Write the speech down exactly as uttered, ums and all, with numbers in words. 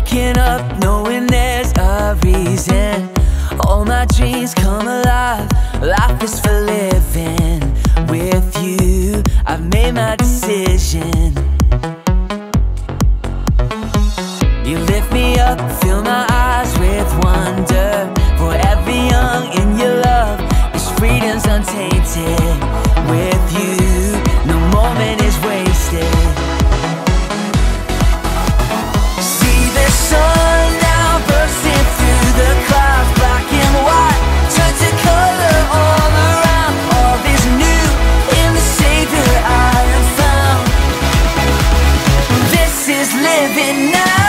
waking up knowing there's a reason. All my dreams come alive, life is for living. With you, I've made my decision. You lift me up, fill my eyes with wonder. Forever young in your love, this freedom's untainted. With you, no moment is wasted. See the sun now bursting through the clouds. Black and white turn to color all around. All is new in the Savior I have found. This is living now.